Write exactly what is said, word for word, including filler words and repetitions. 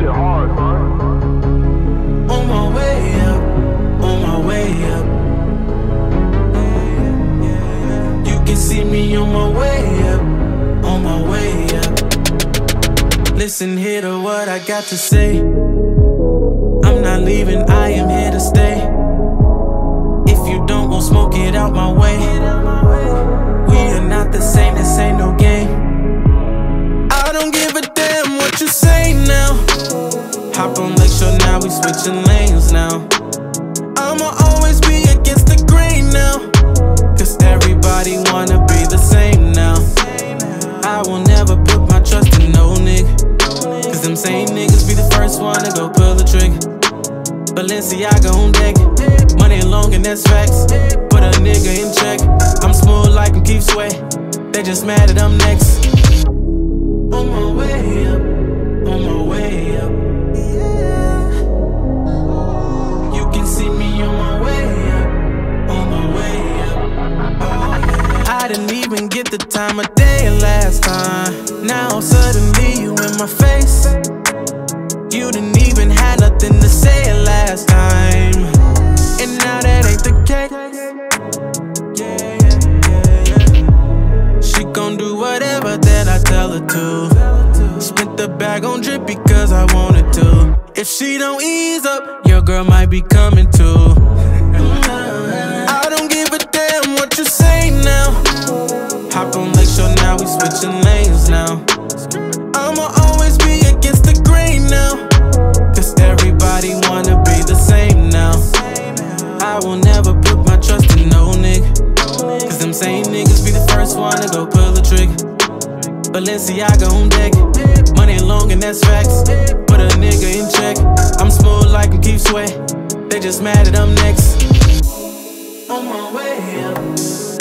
shit hard, man. On my way up, on my way up. You can see me on my way up, on my way up. Listen here to what I got to say. I'm not leaving, I am here to stay. If you don't, we'll smoke it out my way. We are not the same, this ain't no game. I don't give a damn what you say now. Hop on Lakeshore now, we switching lanes now. I'ma always be against the grain now, cause everybody wanna be the same now. I will never put my trust in no nigga, cause them same niggas be the first one to go pull the trigger. Balenciaga on deck, money long and that's facts. Put a nigga in check, I'm smooth like I'm Keith Sweat. They just mad that I'm next. On my way up, on my way up. You can see me on my way up, on my way up. I didn't even get the time of day last time. Now suddenly you in my face. You didn't even have nothing to say last time, and now that ain't the case. Yeah, yeah, yeah, yeah. She gon' do whatever that I tell her to. Spent the bag on drip because I wanted to. If she don't ease up, your girl might be coming too. I don't give a damn what you say now. Hop on Lakeshore now, we switching lanes now. I'ma always be against the grain now, cause everybody wanna be the same now. I will never put my trust in no nigga, cause them same niggas be the first one to go pull the trigger. Balenciaga on deck, money long and that's facts. Put a nigga in check, I'm smooth like I'm Keith Sweat. They just mad that I'm next. On my way up.